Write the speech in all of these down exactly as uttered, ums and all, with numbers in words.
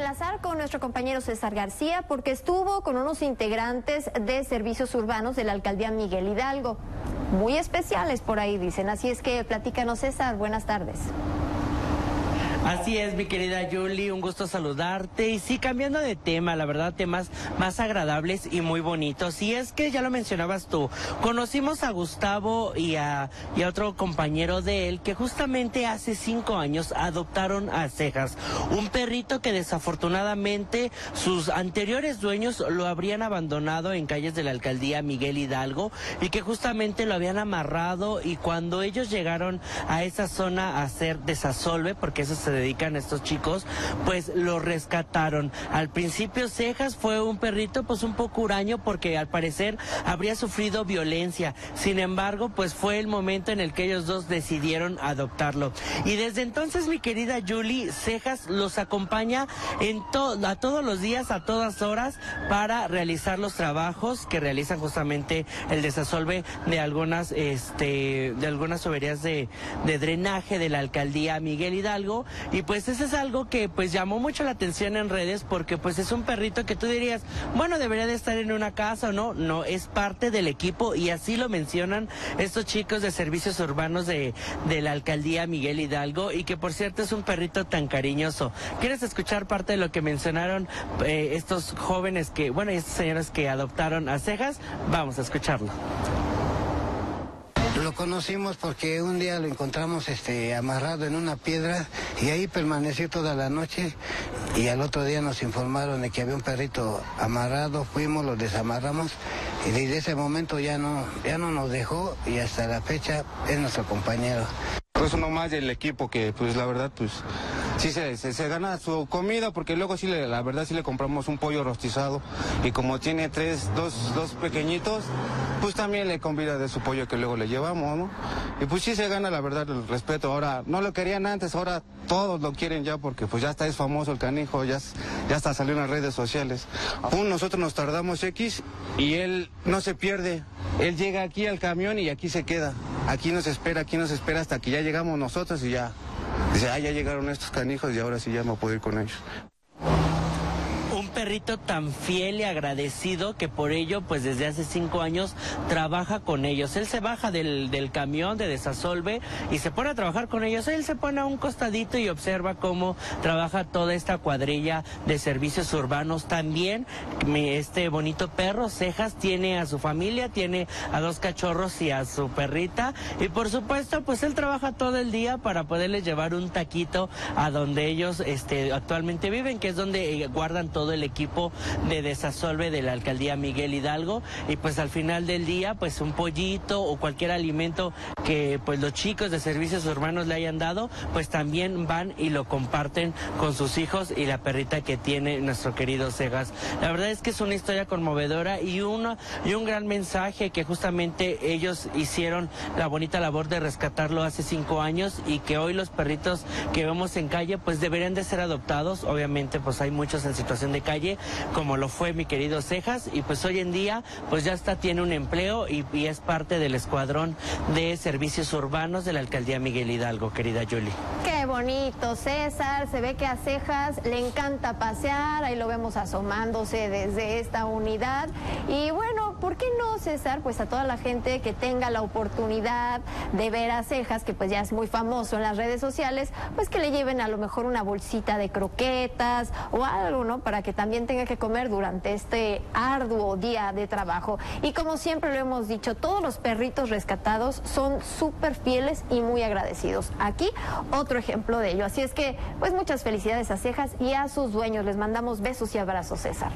enlazar con nuestro compañero César García porque estuvo con unos integrantes de servicios urbanos de la alcaldía Miguel Hidalgo. Muy especiales por ahí dicen, así es que platícanos, César, buenas tardes. Así es, mi querida Julie, un gusto saludarte. Y sí, cambiando de tema, la verdad, temas más agradables y muy bonitos. Y es que ya lo mencionabas tú, conocimos a Gustavo y a, y a otro compañero de él que justamente hace cinco años adoptaron a Cejas, un perrito que desafortunadamente sus anteriores dueños lo habrían abandonado en calles de la alcaldía Miguel Hidalgo y que justamente lo habían amarrado, y cuando ellos llegaron a esa zona a hacer desasolve, porque eso se dedican estos chicos, pues lo rescataron. Al principio Cejas fue un perrito pues un poco huraño porque al parecer habría sufrido violencia. Sin embargo, pues fue el momento en el que ellos dos decidieron adoptarlo. Y desde entonces, mi querida Julie, Cejas los acompaña en to a todos los días, a todas horas, para realizar los trabajos que realizan justamente el desasolve de algunas, este, de algunas tuberías de, de drenaje de la alcaldía Miguel Hidalgo. Y pues eso es algo que pues llamó mucho la atención en redes, porque pues es un perrito que tú dirías, bueno, debería de estar en una casa o no, no, es parte del equipo, y así lo mencionan estos chicos de servicios urbanos de, de la alcaldía Miguel Hidalgo, y que por cierto es un perrito tan cariñoso. ¿Quieres escuchar parte de lo que mencionaron eh, estos jóvenes que, bueno, y estos señores que adoptaron a Cejas? Vamos a escucharlo. Lo conocimos porque un día lo encontramos este, amarrado en una piedra y ahí permaneció toda la noche, y al otro día nos informaron de que había un perrito amarrado, fuimos, lo desamarramos y desde ese momento ya no, ya no nos dejó, y hasta la fecha es nuestro compañero. Es uno más del equipo que pues la verdad pues sí se, se, se gana su comida, porque luego sí le, la verdad sí le compramos un pollo rostizado, y como tiene tres, dos, dos pequeñitos, pues también le convida de su pollo que luego le llevamos, ¿no? Y pues sí se gana la verdad el respeto. Ahora no lo querían antes, ahora todos lo quieren ya, porque pues ya está, es famoso el canijo, ya, ya está salió en las redes sociales. Aún nosotros nos tardamos X y él no se pierde, él llega aquí al camión y aquí se queda. Aquí nos espera, aquí nos espera hasta que ya llegamos nosotros y ya dice, ah, ya llegaron estos canijos y ahora sí ya me puedo ir con ellos. Un perrito tan fiel y agradecido que por ello, pues desde hace cinco años trabaja con ellos. Él se baja del, del camión de desasolve y se pone a trabajar con ellos. Él se pone a un costadito y observa cómo trabaja toda esta cuadrilla de servicios urbanos. También este bonito perro, Cejas, tiene a su familia, tiene a dos cachorros y a su perrita. Y por supuesto, pues él trabaja todo el día para poderles llevar un taquito a donde ellos este, actualmente viven, que es donde guardan todo el equipo de desasolve de la alcaldía Miguel Hidalgo. Y pues al final del día, pues un pollito o cualquier alimento que pues los chicos de servicios urbanos le hayan dado, pues también van y lo comparten con sus hijos y la perrita que tiene nuestro querido Cejas. La verdad es que es una historia conmovedora y, una, y un gran mensaje, que justamente ellos hicieron la bonita labor de rescatarlo hace cinco años, y que hoy los perritos que vemos en calle pues deberían de ser adoptados. Obviamente pues hay muchos en situación de calle, como lo fue mi querido Cejas, y pues hoy en día pues ya está, tiene un empleo y, y es parte del escuadrón de servicios urbanos de la alcaldía Miguel Hidalgo, querida Julie. Qué bonito, César. Se ve que a Cejas le encanta pasear, ahí lo vemos asomándose desde esta unidad. Y bueno, ¿por qué no, César? Pues a toda la gente que tenga la oportunidad de ver a Cejas, que pues ya es muy famoso en las redes sociales, pues que le lleven a lo mejor una bolsita de croquetas o algo, ¿no? Para que también tenga que comer durante este arduo día de trabajo. Y como siempre lo hemos dicho, todos los perritos rescatados son súper fieles y muy agradecidos. Aquí otro ejemplo de ello. Así es que, pues muchas felicidades a Cejas y a sus dueños. Les mandamos besos y abrazos, César.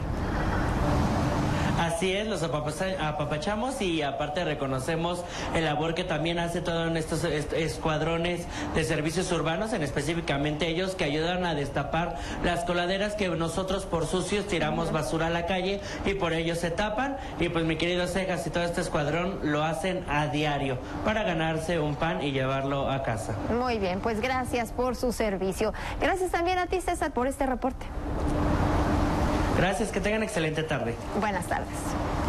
Así es, los apapachamos, y aparte reconocemos el labor que también hace todos estos escuadrones de servicios urbanos, en específicamente ellos que ayudan a destapar las coladeras que nosotros por sucios tiramos basura a la calle y por ello se tapan. Y pues mi querido Cejas y todo este escuadrón lo hacen a diario para ganarse un pan y llevarlo a casa. Muy bien, pues gracias por su servicio. Gracias también a ti, César, por este reporte. Gracias, que tengan excelente tarde. Buenas tardes.